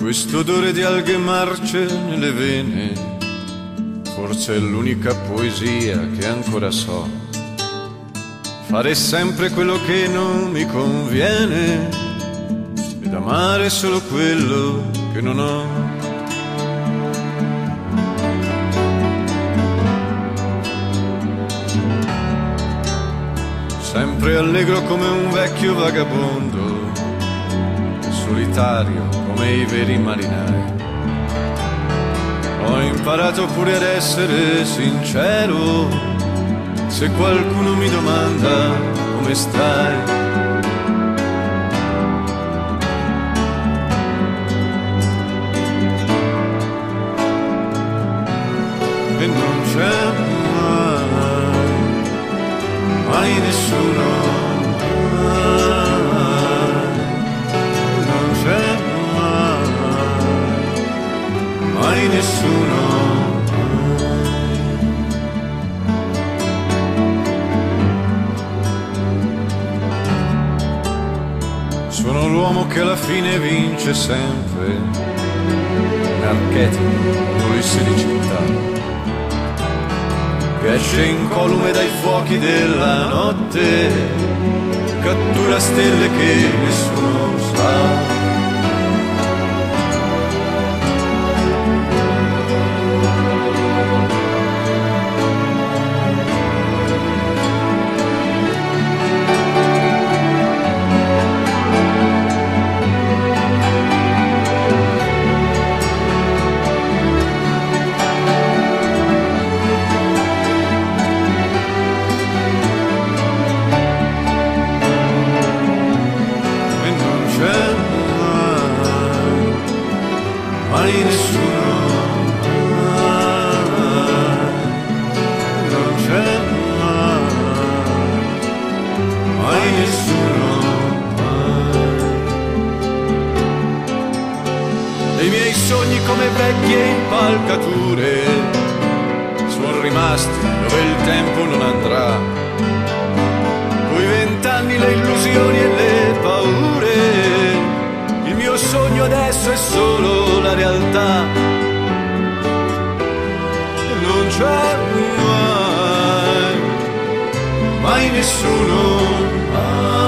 Questo odore di alghe marce nelle vene, forse è l'unica poesia che ancora so. Fare sempre quello che non mi conviene ed amare solo quello che non ho. Sempre allegro come un vecchio vagabondo, solitario come i veri marinai. Ho imparato pure ad essere sincero, se qualcuno mi domanda come stai. E non c'è mai nessuno, non c'è mai nessuno. Sono l'uomo che alla fine vince sempre, un archetipo, Ulisse di città, che esce incolume dai fuochi della notte, cattura stelle che nessuno sa. Mai nessuno, non c'è mai nessuno. E i miei sogni come vecchie impalcature sono rimasti dove il tempo non andrà. Coi 20 anni le illusioni e le paure, il mio sogno adesso è solo la realtà. E non c'è mai nessuno.